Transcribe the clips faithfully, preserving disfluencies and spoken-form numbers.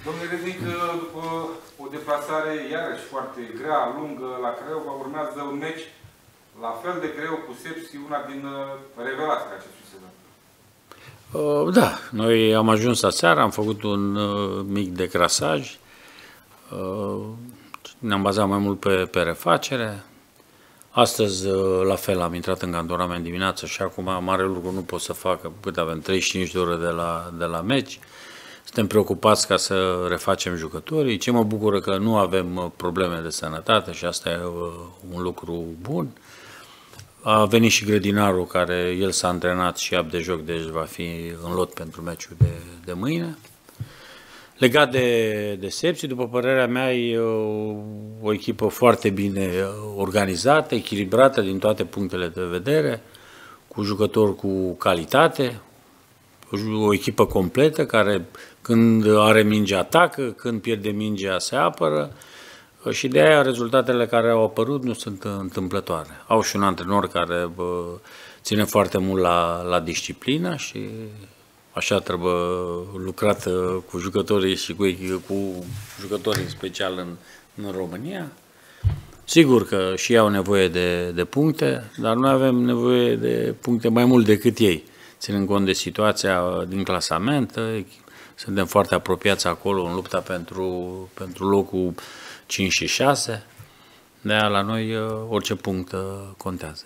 Domnule Rednic, după o deplasare iarăși foarte grea, lungă la Craiova, urmează un meci la fel de greu cu Sepsi, una din revelațiile acestui sezon. Uh, da, noi am ajuns aseară, am făcut un uh, mic decrasaj, uh, ne-am bazat mai mult pe, pe refacere. Astăzi, uh, la fel, am intrat în cantonament dimineață și acum mare lucru nu pot să fac, cât avem treizeci și cinci de ore de la, de la meci. Suntem preocupați ca să refacem jucătorii. Ce mă bucură că nu avem probleme de sănătate și asta e un lucru bun. A venit și grădinarul care el s-a antrenat și ab de joc, deci va fi în lot pentru meciul de, de mâine. Legat de, de Sepsi, după părerea mea, e o, o echipă foarte bine organizată, echilibrată din toate punctele de vedere, cu jucători cu calitate, o echipă completă care când are minge atacă, când pierde mingea se apără și de aia rezultatele care au apărut nu sunt întâmplătoare. Au și un antrenor care bă, ține foarte mult la, la disciplină și așa trebuie lucrat cu jucătorii și cu, cu jucătorii în special în, în România. Sigur că și ei au nevoie de, de puncte, dar noi avem nevoie de puncte mai mult decât ei. Ținând cont de situația din clasament, suntem foarte apropiați acolo în lupta pentru, pentru locul cinci și șase, de-aia la noi orice punct contează.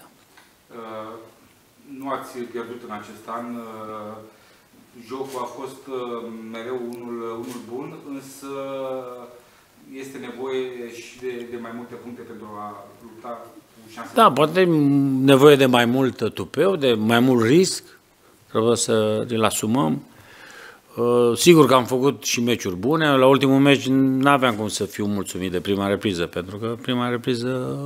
Nu ați pierdut în acest an, jocul a fost mereu unul, unul bun, însă este nevoie și de, de mai multe puncte pentru a lupta cu șanse. Da, poate nevoie de mai mult tupeu, de mai mult risc. Trebuie să îl asumăm. Sigur că am făcut și meciuri bune. La ultimul meci nu aveam cum să fiu mulțumit de prima repriză, pentru că prima repriză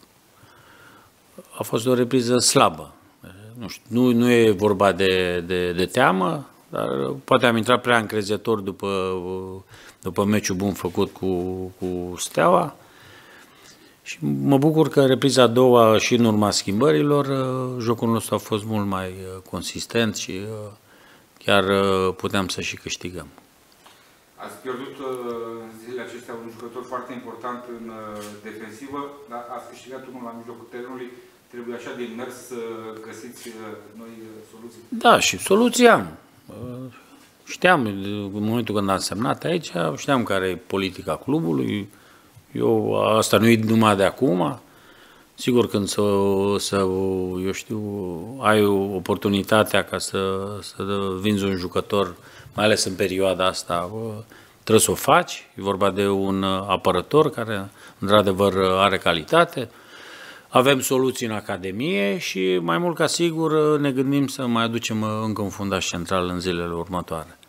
a fost o repriză slabă. Nu știu, nu, nu e vorba de, de, de teamă, dar poate am intrat prea încrezător după, după meciul bun făcut cu, cu Steaua. Și mă bucur că repriza a doua și în urma schimbărilor, jocul nostru a fost mult mai consistent și chiar puteam să și câștigăm. Ați pierdut în zilele acestea un jucător foarte important în defensivă, dar ați câștigat unul la mijlocul terenului. Trebuie așa de mers să găsiți noi soluții? Da, și soluții am. Știam, în momentul când am semnat aici, știam care e politica clubului. Eu, asta nu e numai de acum. Sigur, când să, să eu știu, ai oportunitatea ca să, să vinzi un jucător, mai ales în perioada asta, trebuie să o faci. E vorba de un apărător care, într-adevăr, are calitate. Avem soluții în Academie și, mai mult ca sigur, ne gândim să mai aducem încă un fundaș central în zilele următoare.